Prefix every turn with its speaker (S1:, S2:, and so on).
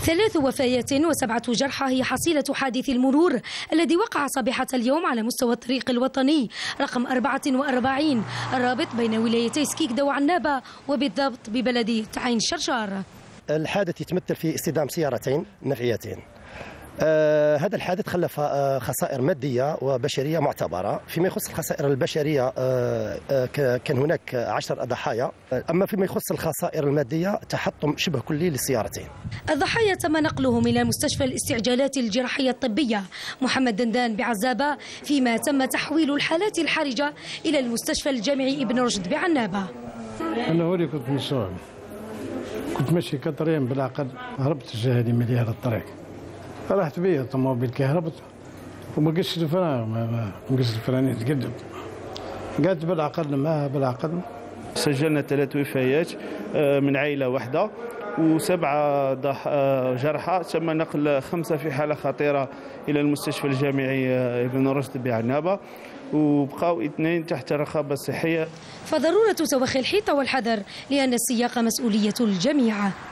S1: 3 وفيات و7 جرحى هي حصيلة حادث المرور الذي وقع صباحة اليوم على مستوى الطريق الوطني رقم 44 الرابط بين ولايتي سكيكدا وعنابة وبالضبط ببلدية عين الشرشار.
S2: الحادث يتمثل في اصطدام سيارتين نفعيتين. هذا الحادث خلف خسائر مادية وبشرية معتبرة. فيما يخص الخسائر البشرية كان هناك 10 ضحايا، أما فيما يخص الخسائر المادية تحطم شبه كلي للسيارتين.
S1: الضحايا تم نقلهم إلى مستشفى الاستعجالات الجراحية الطبية محمد دندان بعزابة، فيما تم تحويل الحالات الحرجة إلى المستشفى الجامعي ابن رشد بعنابة.
S3: أنا هوري كنت مسؤول، كنت ماشي كطريق بالعقل، هربت جهدي من هذا الطريق، رحت بيه الطوموبيل كي هربت وما قصش الفرامل، ما قصش الفرامل تقدم، قعدت بالعقل.
S4: سجلنا 3 وفيات من عائلة واحدة و7 جرحى. تم نقل 5 في حالة خطيرة إلى المستشفى الجامعي ابن رشد بعنابة، وبقاو 2 تحت رقابة صحية.
S1: فضرورة توخي الحيطة والحذر لأن السياق مسؤولية الجميع.